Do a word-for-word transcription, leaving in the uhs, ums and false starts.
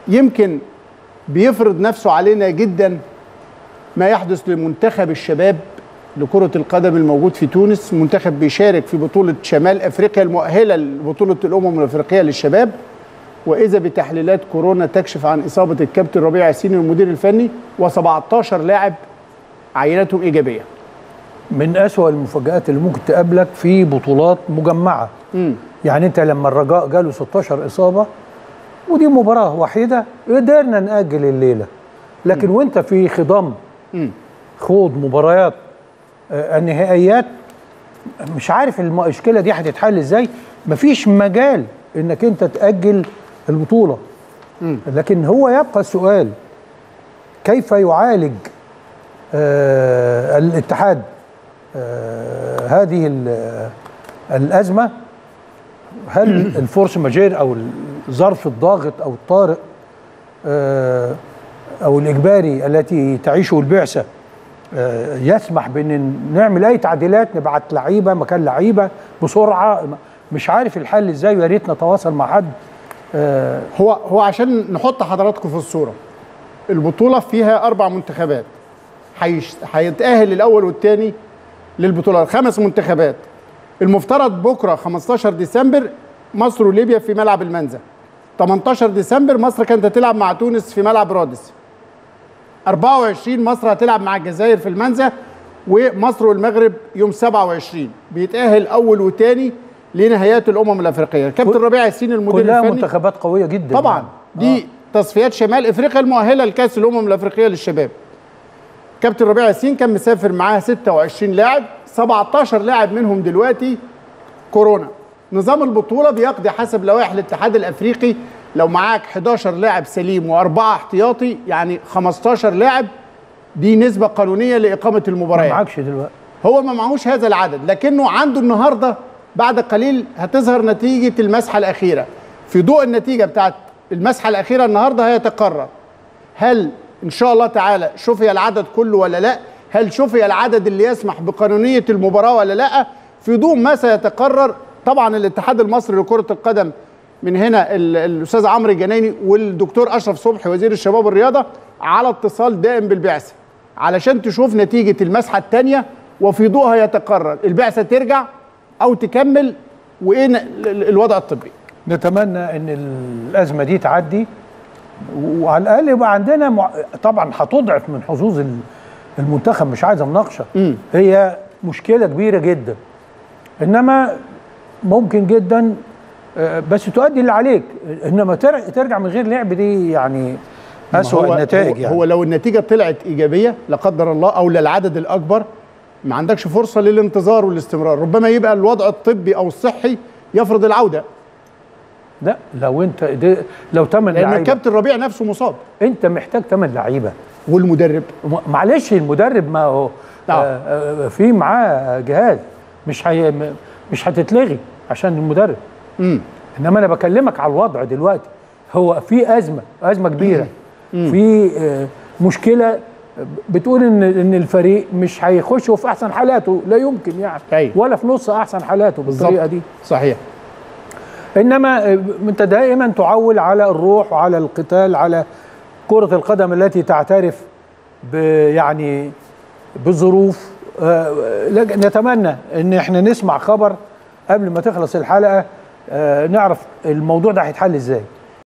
يمكن بيفرض نفسه علينا جدا ما يحدث لمنتخب الشباب لكرة القدم الموجود في تونس. منتخب بيشارك في بطولة شمال أفريقيا المؤهلة لبطولة الأمم الأفريقية للشباب، وإذا بتحليلات كورونا تكشف عن إصابة الكابتن ربيع ياسين المدير الفني وسبعتاشر لاعب عينتهم إيجابية. من أسوأ المفاجآت اللي ممكن تقابلك في بطولات مجمعة. مم. يعني أنت لما الرجاء جاله ستاشر إصابة ودي مباراة وحيدة قدرنا نأجل الليلة، لكن مم. وأنت في خضم مم. خوض مباريات آه النهائيات مش عارف المشكلة دي هتتحل إزاي. مفيش مجال إنك أنت تأجل البطولة. مم. لكن هو يبقى السؤال كيف يعالج آه الاتحاد آه هذه الأزمة؟ هل الفورس ماجير أو الظرف الضاغط أو الطارئ آه أو الإجباري التي تعيشه البعثة آه يسمح بأن نعمل أي تعديلات، نبعت لعيبة مكان لعيبة بسرعة؟ مش عارف الحل إزاي، ويا ريت نتواصل مع حد. آه هو هو عشان نحط حضراتكم في الصورة، البطولة فيها أربع منتخبات هيتأهل الأول والثاني للبطولة، خمس منتخبات. المفترض بكرة خمستاشر ديسمبر مصر وليبيا في ملعب المنزه، تمنتاشر ديسمبر مصر كانت هتلعب مع تونس في ملعب رادس، أربعة وعشرين مصر هتلعب مع الجزائر في المنزه، ومصر والمغرب يوم سبعة وعشرين. بيتأهل أول وثاني لنهائيات الأمم الأفريقية. كابتن ربيع ياسين المدير الفني، كلها منتخبات قوية جدا طبعا يعني. دي آه. تصفيات شمال افريقيا المؤهله لكاس الامم الافريقيه للشباب. كابتن ربيع ياسين كان مسافر معاه ستة وعشرين لاعب، سبعتاشر لاعب منهم دلوقتي كورونا. نظام البطوله بيقضي حسب لوائح الاتحاد الافريقي، لو معاك حداشر لاعب سليم واربعه احتياطي يعني خمستاشر لاعب، دي نسبه قانونيه لاقامه المباريات. ما معكش دلوقتي، هو ما معهوش هذا العدد، لكنه عنده النهارده بعد قليل هتظهر نتيجه المسحه الاخيره. في ضوء النتيجه بتاعت المسحه الاخيره النهارده هيتقرر هل ان شاء الله تعالى شفي العدد كله ولا لا، هل شفي العدد اللي يسمح بقانونيه المباراه ولا لا. في ضوء ما سيتقرر طبعا الاتحاد المصري لكره القدم من هنا الاستاذ عمرو الجنايني والدكتور اشرف صبحي وزير الشباب والرياضه على اتصال دائم بالبعثه علشان تشوف نتيجه المسحه الثانيه، وفي ضوءها يتقرر البعثه ترجع او تكمل وايه الوضع الطبي. نتمنى ان الازمه دي تعدي وعلى الاقل يبقى عندنا مع... طبعا هتضعف من حظوظ المنتخب، مش عايزه مناقشه. م. هي مشكله كبيره جدا، انما ممكن جدا بس تؤدي اللي عليك، انما ترجع من غير لعب دي يعني اسوء النتائج. يعني هو لو النتيجه طلعت ايجابيه لا قدر الله او للعدد الاكبر ما عندكش فرصه للانتظار والاستمرار، ربما يبقى الوضع الطبي او الصحي يفرض العوده. لا لو انت لو ثمان لعيبه، لان الكابتن ربيع نفسه مصاب، انت محتاج ثمان لعيبه والمدرب معلش المدرب ما هو آه في معاه جهاز، مش هي مش هتتلغي عشان المدرب. امم انما انا بكلمك على الوضع دلوقتي، هو في ازمه ازمه كبيره. مم. في آه مشكله بتقول ان ان الفريق مش هيخش في احسن حالاته، لا يمكن يعني أي. ولا في نص احسن حالاته بالطريقه دي. صحيح. انما انت دائما تعول على الروح وعلى القتال، على كرة القدم التي تعترف ب يعني بظروف. نتمنى ان احنا نسمع خبر قبل ما تخلص الحلقة نعرف الموضوع ده هيتحل ازاي.